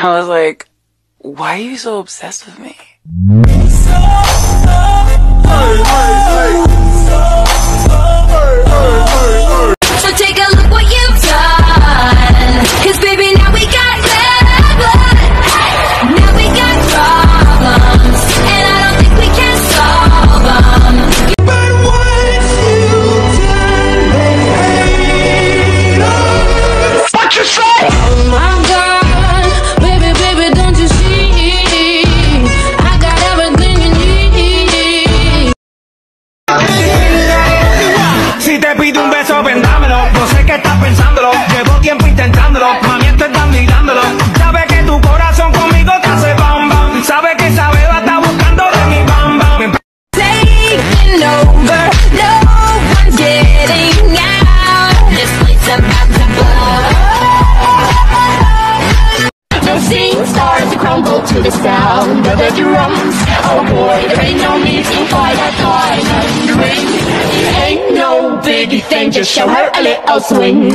I was like, why are you so obsessed with me? So take a look what you've done, 'cause baby now we got bad blood. Now we got problems, and I don't think we can solve them. But what if you done, baby? What you say? Oh my God, baby, baby, don't you see? I got everything you need. Si te pido un beso, vendámelo. No sé qué estás pensándolo. Llevo tiempo intentándolo. Mami, estoy tan mirándolo. Sabe que tu corazón conmigo te hace bam bam. Sabe que esa beba está buscando de mi bam bam. Taking over, no one's getting out. This place about to blow. No scene starts to crumble to the sound of the drums. Oh boy, there ain't no need to fight a fight. It ain't no biggie thing, just show her a little swing.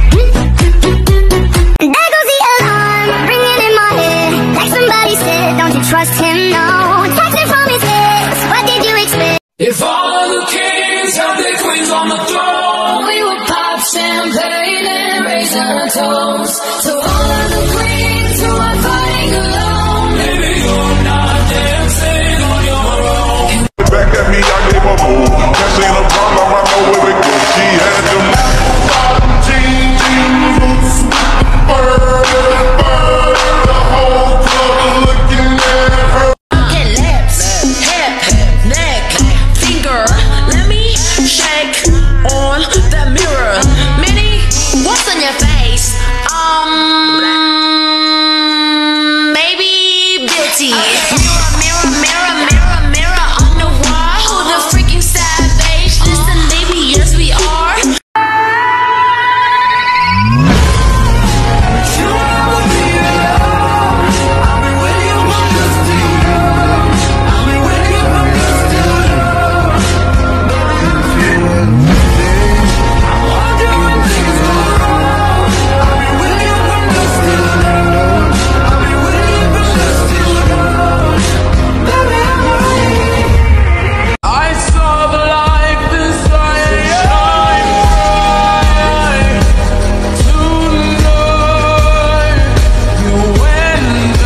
There goes the alarm, ringing in my head. Like somebody said, don't you trust him, no. Texting from his lips, what did you expect? If all the kings have their queens on the throne, we would pop champagne and raise our toast to all of the queens who are fighting alone. Maybe you're not dancing on your own. Back at me, I gave a move. That ain't a problem, I know where it goes. She had them jeans, the whole club looking at her. Get lips, hip, neck, finger. Let me shake on the mirror. Minnie, what's on your face? Maybe bitchy. Mirror, mirror, mirror, mirror, mirror on the wall. Who the freaking savage? Listen, baby, yes we are. I saw the light inside your eyes tonight. You and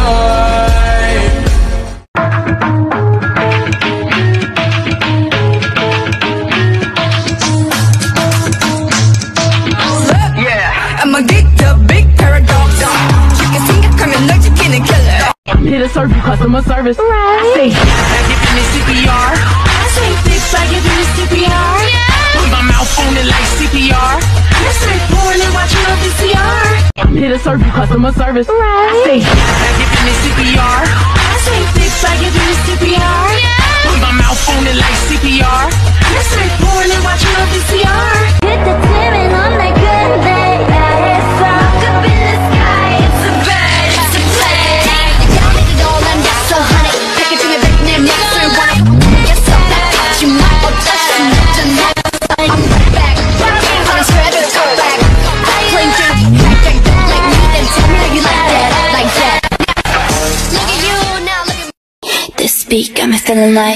I'ma get the big paradox. Chicken finger coming like chicken and killer. Here to serve you customer service. Right. Say, I give me CPR. I say fix, I give you the CPR. Put my mouth on it like CPR. Let's start pouring and watching on VCR. here to serve you customer service. Right. Say, I give me CPR. I say fix, I give you the CPR. Put my mouth on it like CPR. Let's start pouring and watching on VCR. Hit the timid on that good day. It's up in the sky. It's a bird, it's a plane. Down in the door and yes, so honey. Pick it to your baby name, yes, sir. Wanna yes, so that you might or just tonight. I'm back, on a treasure, go back. Plain drink, like me, then tell me how you like that. Look at you now, look at me. This beat got me feeling like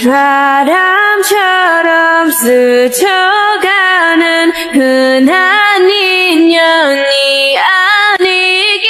바람처럼 스쳐가는 흔한 인연이 아니길.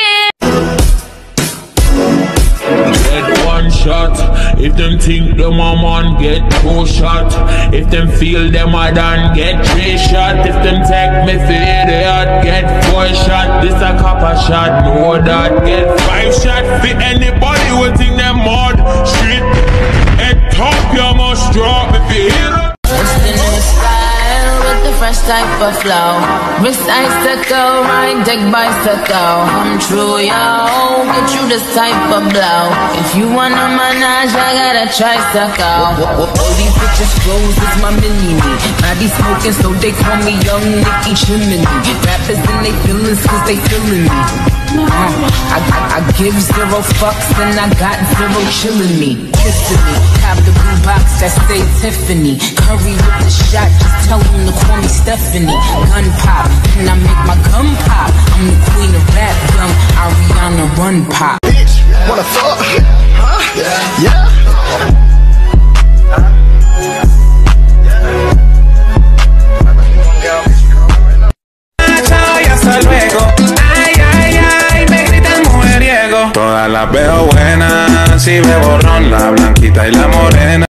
Get one shot. If them think them a man, get 2 shot. If them feel them a done, get 3 shot. If them take me for idiot, get 4 shot. This a copper shot, know that. Get 5 shot for anybody who think them mud. Street at top, you must drop if you hear it. What's the new style with the fresh type of flow? Wrist icicle, ride deck bicycle. Come true, yo, get you this type of blow. If you wanna manage, I got a tricycle. All these bitches clothes is my mini-me. I be smoking, so they call me Young Nicky Chimney. Rappers in they feelings, cause they feeling me. I give 0 fucks and I got 0 chillin' me. Kissing me, cop the blue box that say Tiffany. Curry with the shot, just tell them to call me Stephanie. Gun pop, and I make my gun pop. I'm the queen of rap, young Ariana Run Pop. Wanna fuck? Yeah. Chao y hasta luego. Ay, ay, ay, me gritan mujeriego. Todas las veo buenas, si bebo ron, la blanquita y la morena.